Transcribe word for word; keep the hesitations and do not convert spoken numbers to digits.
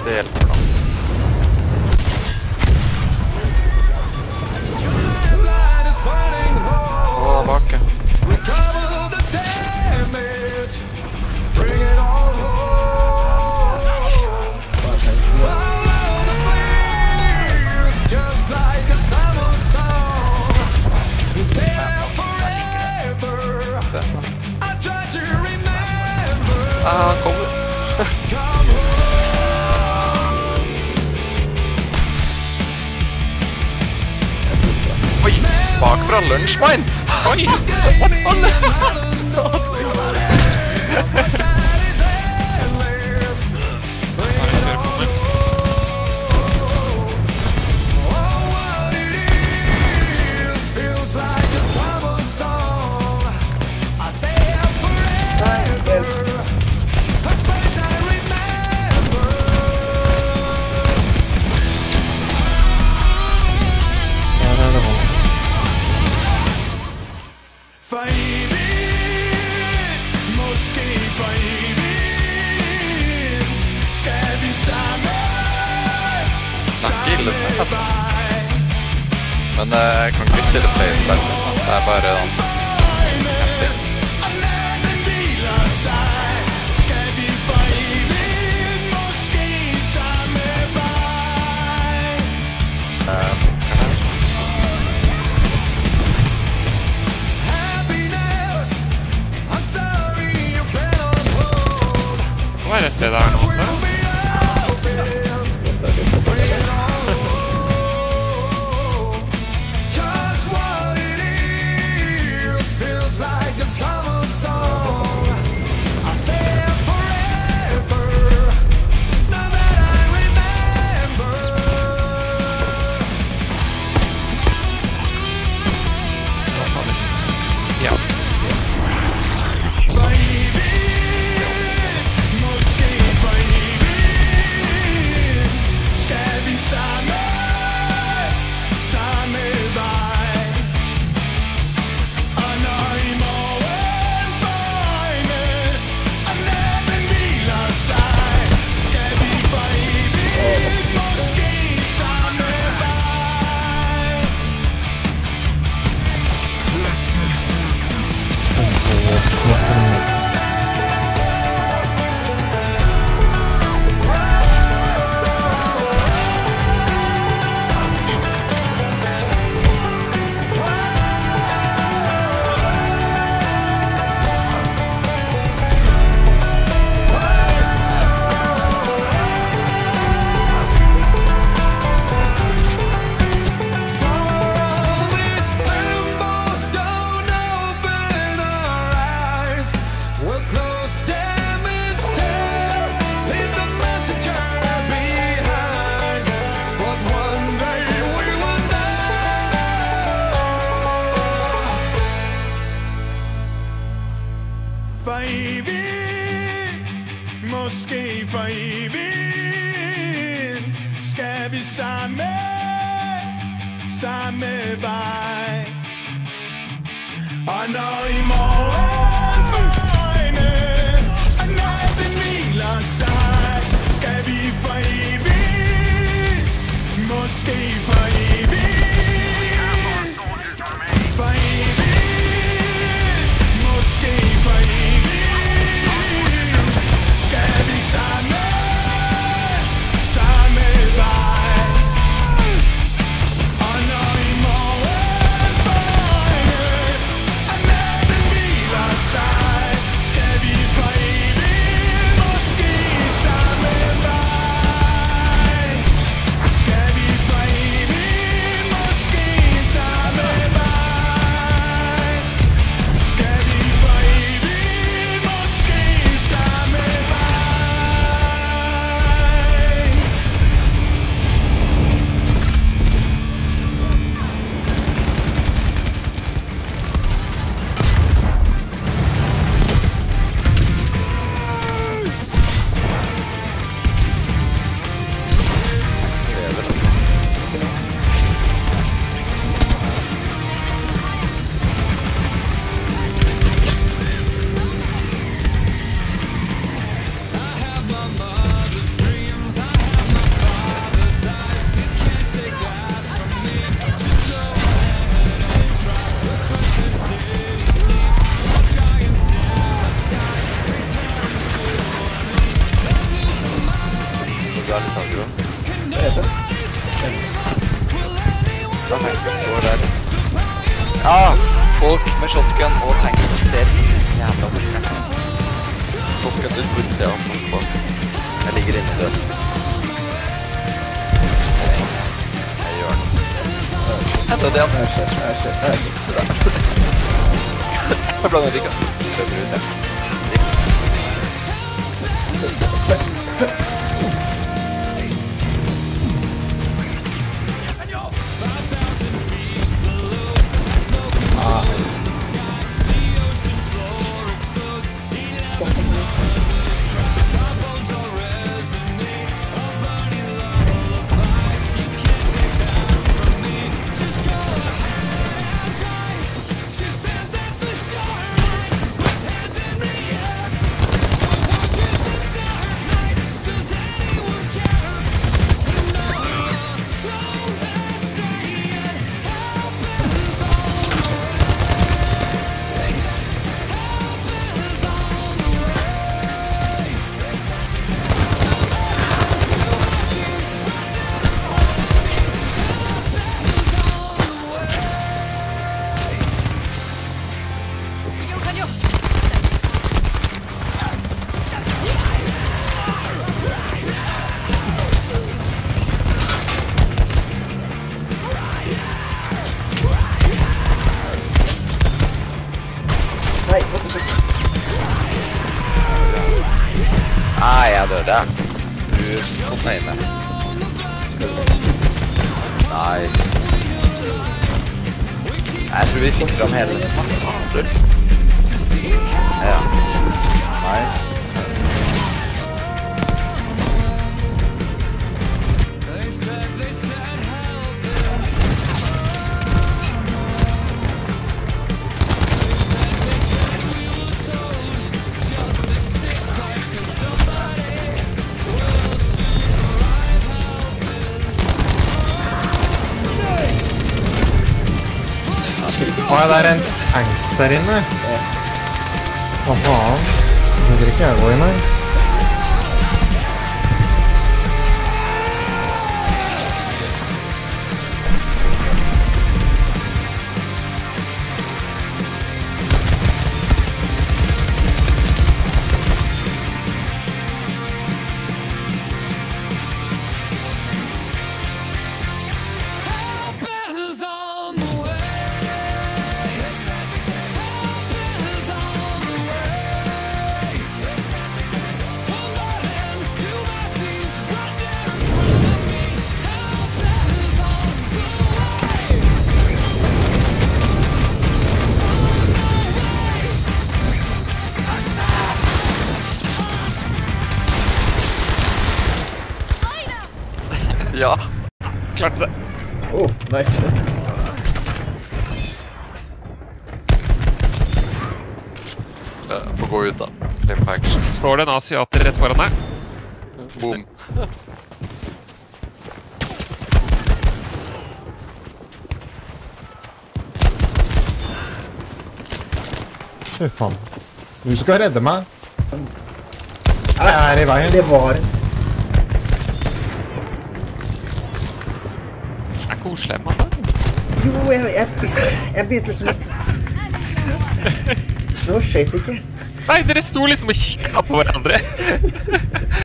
Det hjelper da. Åh, bak, ja. Ah, han kommer. Oi, bakfra lunsjmine. Oi, alle. Men jeg kan ikke spille playstyle, det er bare den. Hva er dette der nå? for evigt, måske for evigt, skal vi samme, samme vej. Og når i morgen for øjne, og natten hviler sig, skal vi for evigt, måske for evigt, for evigt, måske for evigt, skal vi samme, samme vej. Og når i morgen for øjne, og natten hviler sig, skal vi for evigt, måske samme vej. Skal vi for evigt. du er litt aggro. Det vet jeg. Da tanks som står der. Ja, folk med shotgun og tanks som ser jævla bort. Folk kan ut burde se og passe på. Jeg ligger inne i det. Jeg gjør den. Enda det igjen. Jeg ser, jeg ser, jeg ser. Jeg blander ikke. Prøver ut det. Nei, what the fuck? Nei, jeg døde. Du kom meg inne. Nice. Jeg tror vi fikk fram hele den. Ja. Nice. Åh, det er en tank der inne. Hva faen? Nå vil ikke jeg gå inn her. Ja, klarte det. Oh, nice. Uh, Få gå ut da. Litt på action. Står det en asiater rett foran deg? Boom. Fy faen. Du skal redde meg. Jeg er i veien. Det var en... Er koselig, mann. Jo, jeg, jeg, jeg begynte liksom... Nå skjøt ikke. Nei, dere sto liksom og kikket på hverandre.